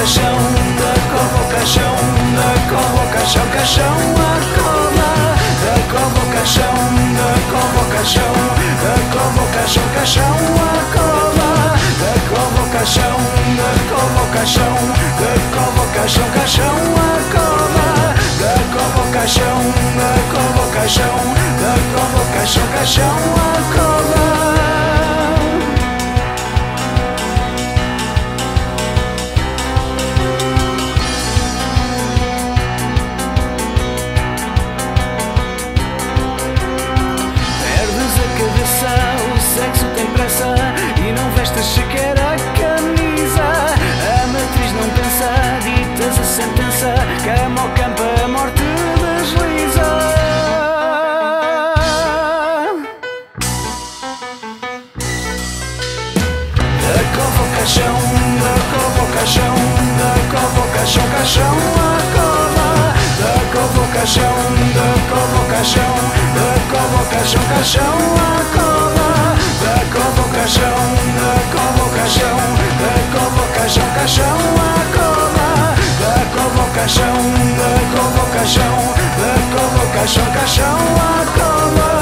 convocação, da convocação, da convocação, caixão à cova, da convocação, da convocação, da convocação, caixão à cova, da convocação, da convocação, da convocação, caixão à cova, da convocação, da convocação, da convocação, caixão à cova. O sexo tem pressa e não vestes sequer a camisa. A matriz não pensa, ditas a sentença, cama ao campo a morte desliza. Da convocação, da convocação, da convocação, caixão à cova, da convocação, da convocação, da convocação, caixão à cova, da convocação, da convocação, da convocação, caixão à cova, da convocação, da convocação, da convocação, caixão à cova.